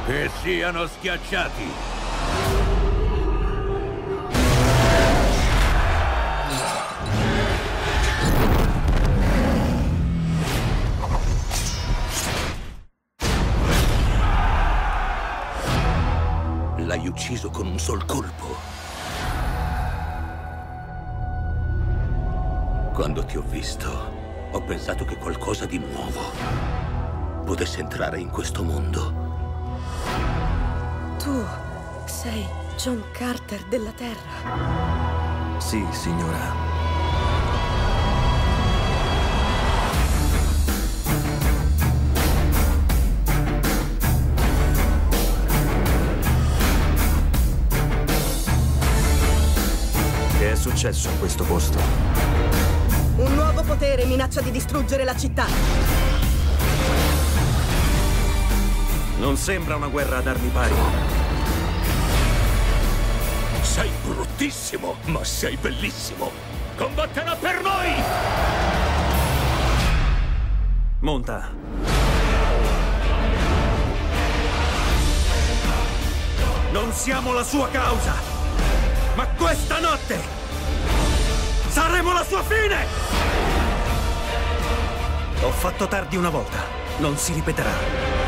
E siano schiacciati! L'hai ucciso con un sol colpo. Quando ti ho visto, ho pensato che qualcosa di nuovo potesse entrare in questo mondo. Tu sei John Carter della Terra? Sì, signora. Che è successo a questo posto? Un nuovo potere minaccia di distruggere la città. Non sembra una guerra ad armi pari. Sei bruttissimo, ma sei bellissimo. Combatterà per noi! Monta. Non siamo la sua causa, ma questa notte saremo la sua fine! Ho fatto tardi una volta, non si ripeterà.